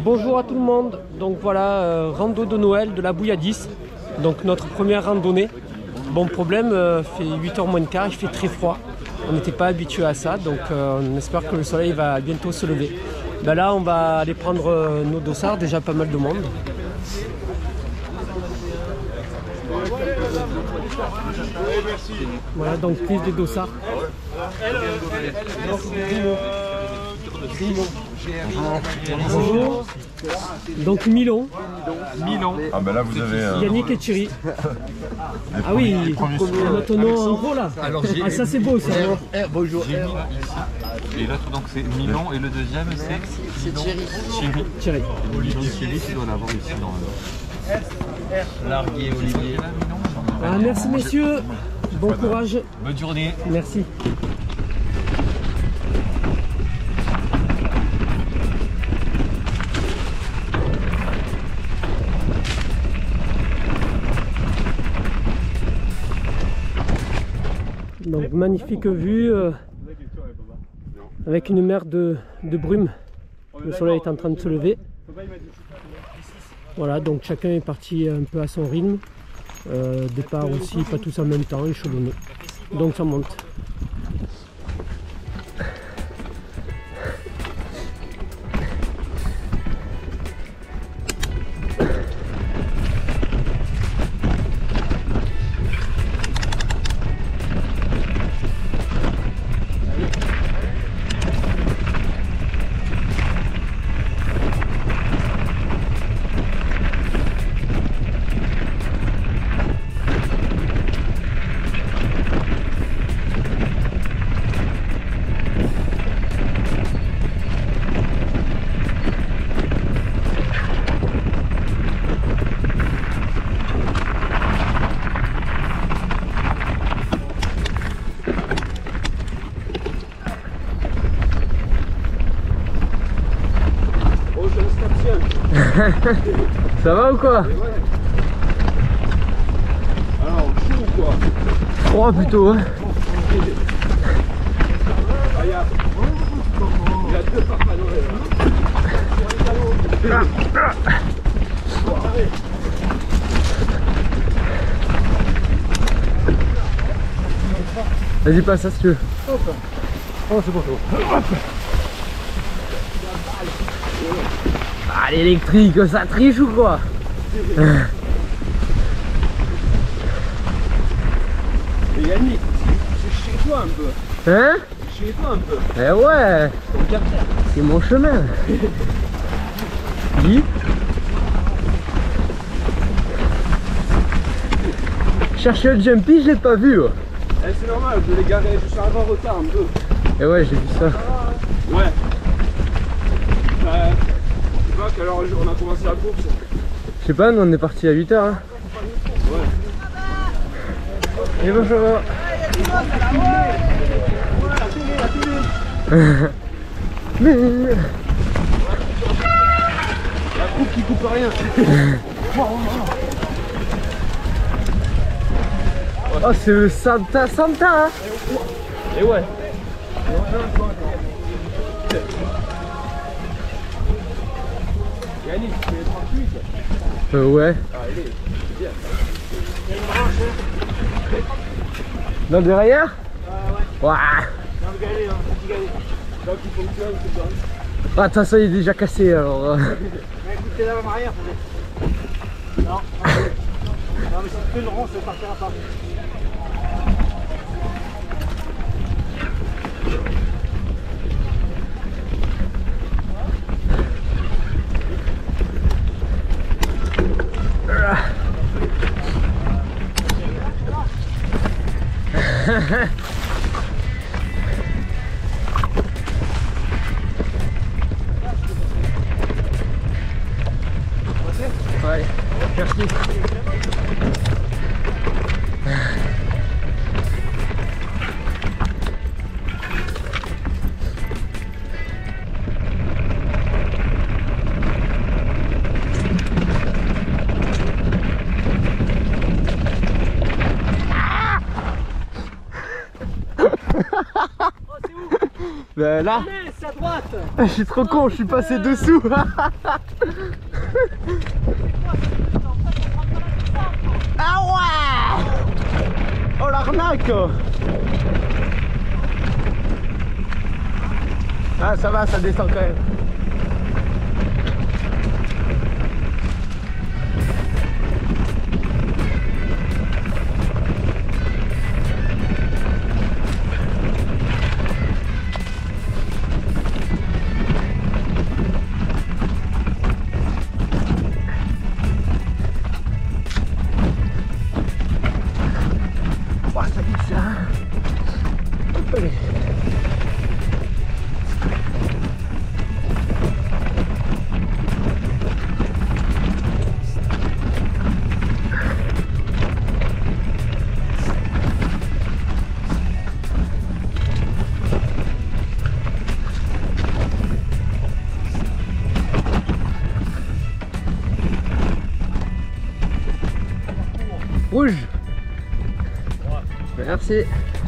Bonjour à tout le monde, donc voilà, rando de Noël de la Bouilladisse, donc notre première randonnée. Bon problème, fait 8h moins le quart, il fait très froid, on n'était pas habitué à ça, donc on espère que le soleil va bientôt se lever. Ben là on va aller prendre nos dossards, déjà pas mal de monde. Voilà, donc prise des dossards. Bonjour. Donc Milon. Ah ben là vous avez Yannick et Thierry. Ah oui, notre nom en gros là. Ah ça c'est beau ça. Bonjour. Et là donc c'est Milon et le deuxième c'est Thierry. Thierry. Olivier Thierry, tu dois l'avoir ici dans Largué Olivier. Ah, merci messieurs. Bon courage. Bonne journée. Merci. Donc magnifique vue avec une mer de brume. Le soleil est en train de se lever. Voilà, donc chacun est parti un peu à son rythme. Départ aussi, pas tous en même temps, échelonné. Donc ça monte. Ça va ou quoi? Alors, chaud ou quoi? Froid plutôt hein. Il y a deux Papa Noël. Vas-y passe ça si tu veux. Oh c'est bon, c'est bon. Ah l'électrique, ça triche ou quoi? Mais Yannick, c'est chez toi un peu. Hein? Chez toi un peu. Eh ouais, c'est mon chemin. Dis. Chercher le jumpy, je l'ai pas vu. Eh, c'est normal, je l'ai garé, je suis arrivé en retard un peu. Et ouais, j'ai vu ça. Ouais. Je sais pas à quelle heure on a commencé la course. Je sais pas, nous on est parti à 8h. Hein. Ouais. Et bonjour. Mais... La coupe qui coupe rien. Oh c'est le Santa Santa hein. Et ouais. Yannick, tu es 38. Ouais. Ah, il est bien. Dans le derrière? Ouais. Ouah. Non, galé, hein, petit galé. Donc il fonctionne, c'est bon. Ah, de toute façon il est déjà cassé alors. Mais écoute, t'es là en arrière peut-être. Non, non, mais si tu fais une ronde, ça partira pas. Ouais, merci. Oh, c'est où? Ben là, c'est à droite. je suis trop con, je suis passé dessous. Ah ouais. Oh l'arnaque. Ah ça va, ça descend quand même. Rouge. Merci.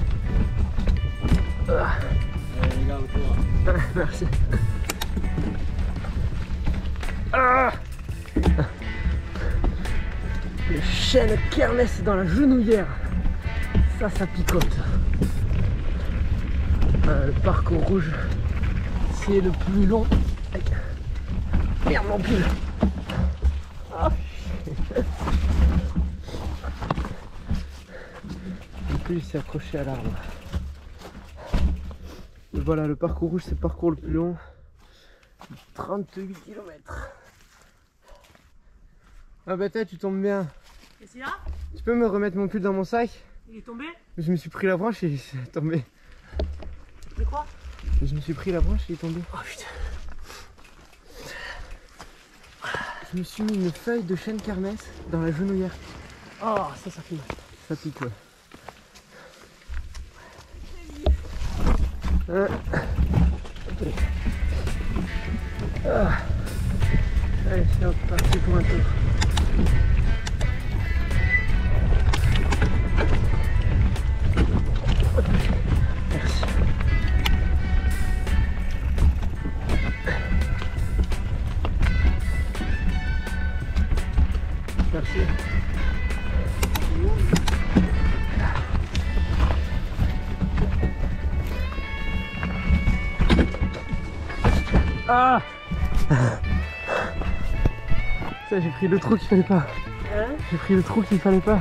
Merci. Ah. Le chêne kermesse dans la genouillère. Ça picote. Le parcours rouge, c'est le plus long. Merde mon pull. Ah. Le pull s'est accroché à l'arbre. Voilà, le parcours rouge, c'est le parcours le plus long. 38 km. Ah bah tu tombes bien. Et c'est là? Tu peux me remettre mon pull dans mon sac? Il est tombé? Je me suis pris la branche et c'est tombé. De quoi? Je me suis pris la branche et il est tombé. Oh putain. Je me suis mis une feuille de chêne kermesse dans la genouillère. Oh, ça fait mal. Ça pique, ouais. Allez, c'est parti pour un tour. Merci. Merci. Ah. Ça, j'ai pris le trou qu'il fallait pas. Hein? J'ai pris le trou qu'il fallait pas.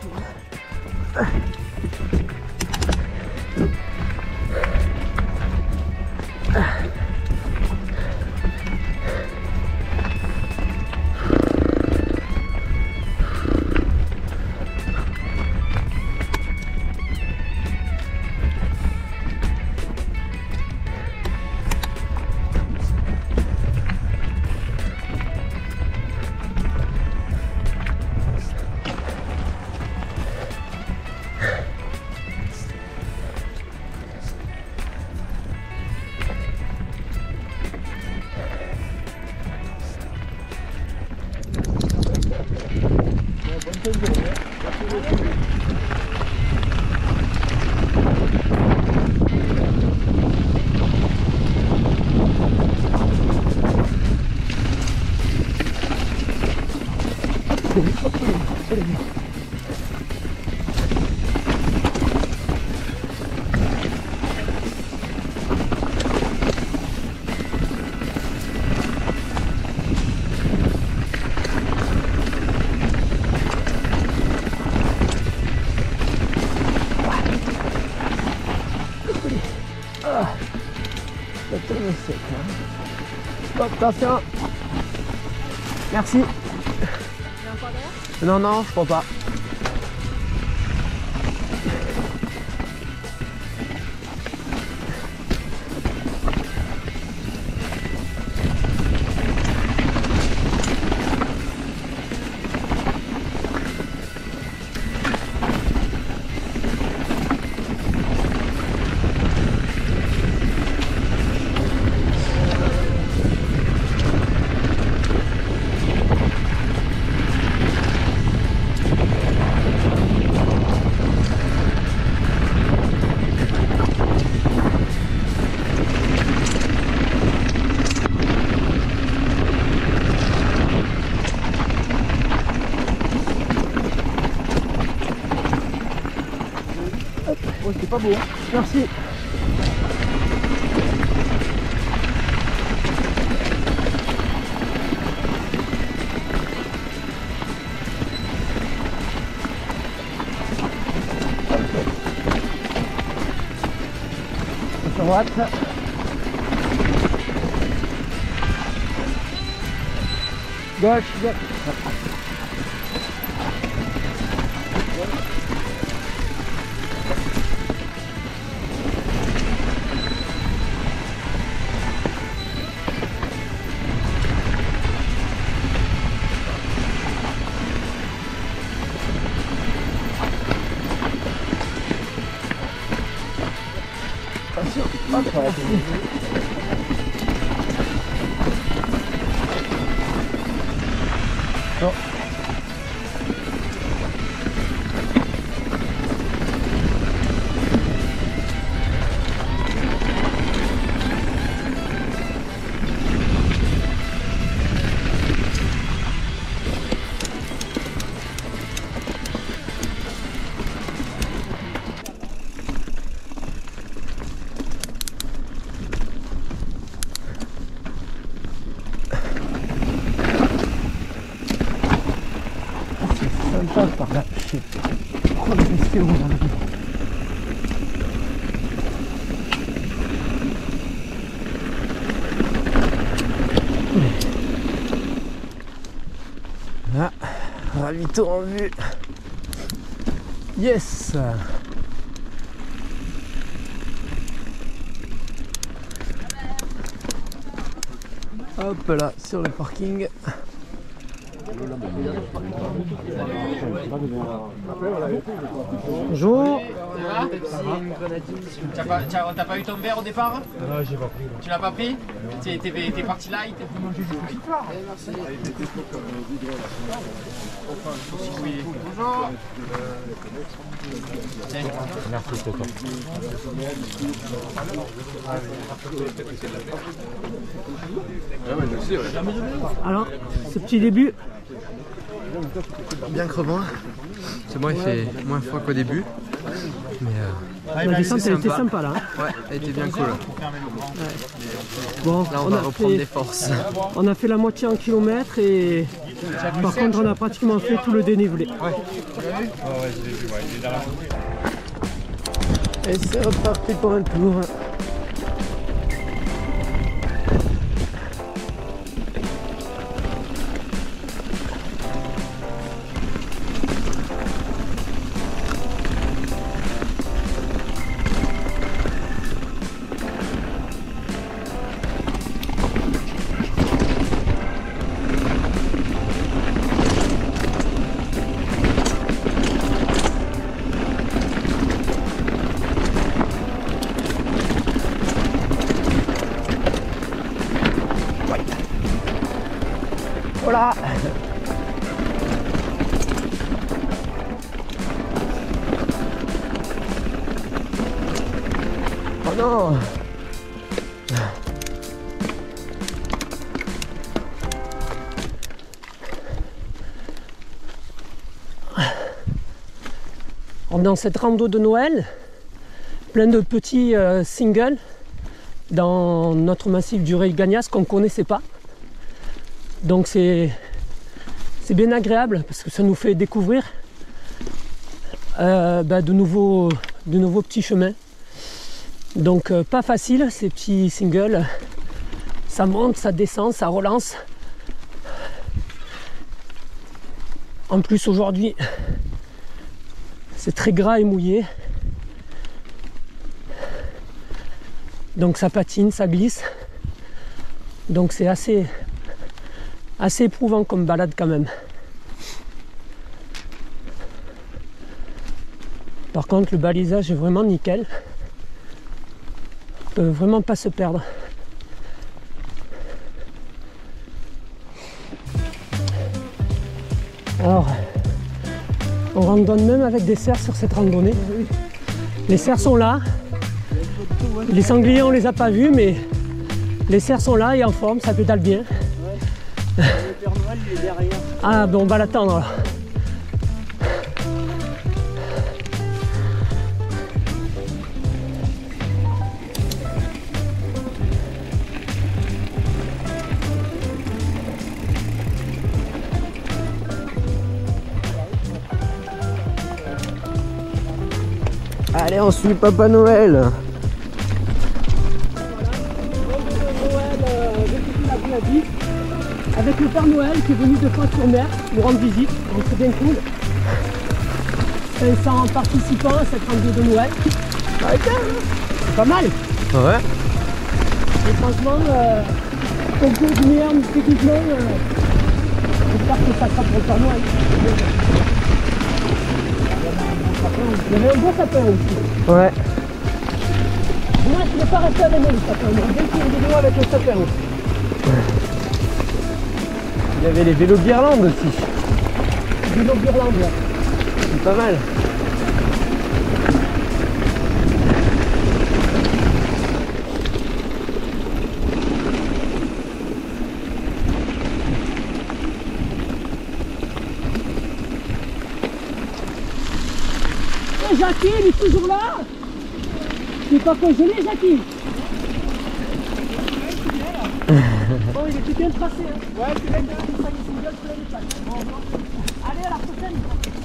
Hop, attention. Merci. Non, non, je crois pas. pas beau. Merci. Droite. Gauche, gauche. Attention, hop, voilà. Bon. Par là, je sais trop rester où là. Ah, ravito en vue. Yes. Hop là, sur le parking. Bonjour. T'as pas eu ton verre au départ? Non, j'ai pas pris. Tu l'as pas pris? T'es parti light? Bonjour. Merci, c'est toi. Alors, ce petit début, Bien crevant. C'est bon, il fait moins froid qu'au début. Mais la descente elle était sympa là. Hein. ouais, elle était bien cool. Bon, Là, on va reprendre des forces. On a fait la moitié en kilomètres et par contre on a pratiquement fait tout le dénivelé. Et c'est reparti pour un tour. Voilà. Oh non! On est dans cette rando de Noël, plein de petits singles dans notre massif du Ray Gagnas qu'on ne connaissait pas. Donc c'est bien agréable parce que ça nous fait découvrir de nouveaux petits chemins. Donc pas facile ces petits singles, ça monte, ça descend, ça relance. En plus aujourd'hui c'est très gras et mouillé, donc ça patine, ça glisse, donc c'est assez éprouvant comme balade quand même. Par contre le balisage est vraiment nickel, on peut vraiment pas se perdre. Alors on randonne même avec des cerfs sur cette randonnée. Les cerfs sont là, les sangliers on les a pas vus, mais les cerfs sont là et en forme, ça pédale bien. Le Père Noël, il est derrière. Ah bon, on va l'attendre là. Allez, on suit Papa Noël. Avec le Père Noël qui est venu de Fos-sur-Mer nous rendre visite, donc c'est bien cool. 500 participants à cette randonnée de Noël. C'est pas mal. Ouais. Et franchement, concours du meilleur déguisement, j'espère que ça sera pour le Père Noël. Il y avait un beau sapin aussi. Ouais. Moi, je ne vais pas rester avec nous le sapin. On va bien faire une vidéo avec le sapin aussi. Il y avait les vélos guirlandes aussi. Vélo guirlande, ouais. C'est pas mal. Et Jackie, il est toujours là. Tu n'es pas congelé, Jackie? Bon, il est tout bien tracé. Hein. Ouais, tu l'as bien. Allez, à la prochaine.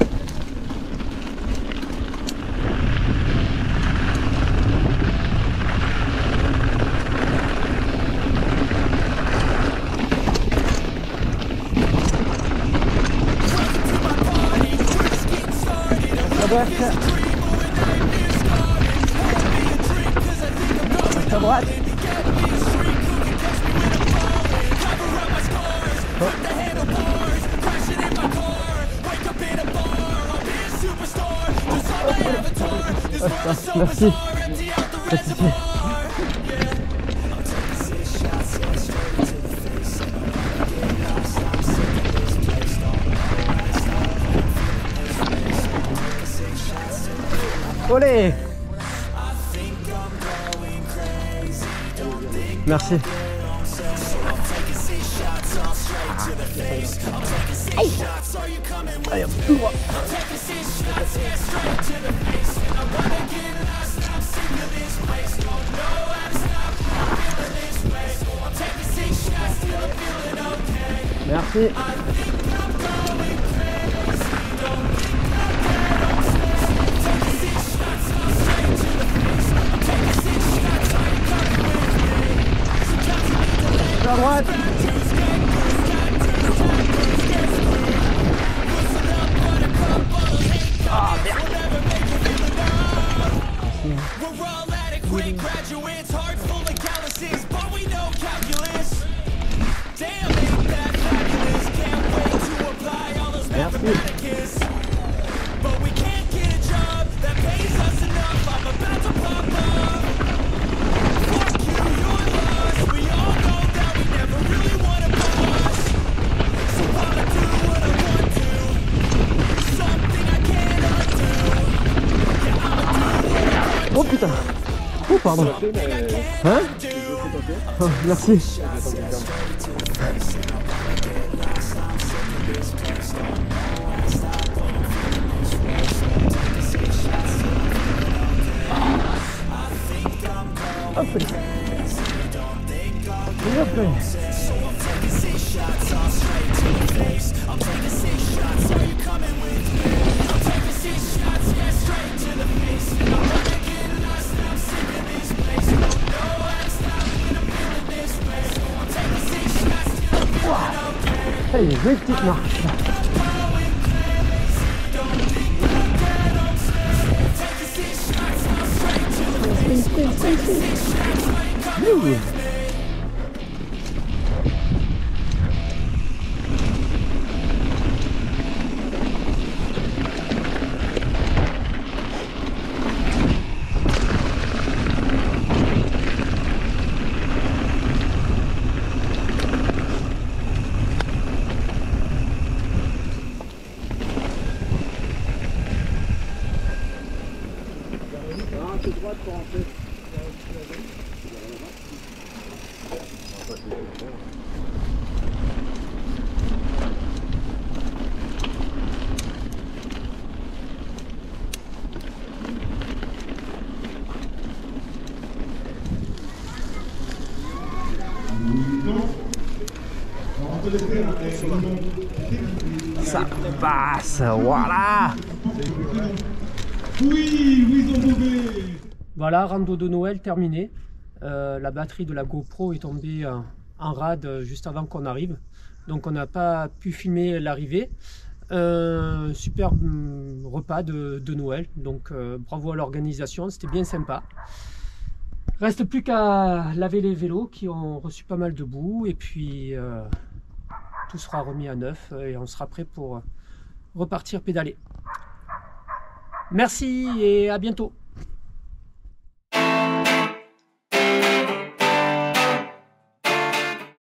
À droite. Merci. Olé. Merci. Allez, hop, tout droit. Merci. À droite. Ah merde. Oh putain. Oh pardon. Hein? Oh, merci. Hop. Et hop. Allez, une petite marche. Ça passe, voilà. Voilà, rando de Noël terminé. La batterie de la GoPro est tombée en rade juste avant qu'on arrive. Donc on n'a pas pu filmer l'arrivée. Super repas de Noël. Donc bravo à l'organisation, c'était bien sympa. Reste plus qu'à laver les vélos qui ont reçu pas mal de boue. Et puis tout sera remis à neuf et on sera prêt pour repartir pédaler. Merci et à bientôt.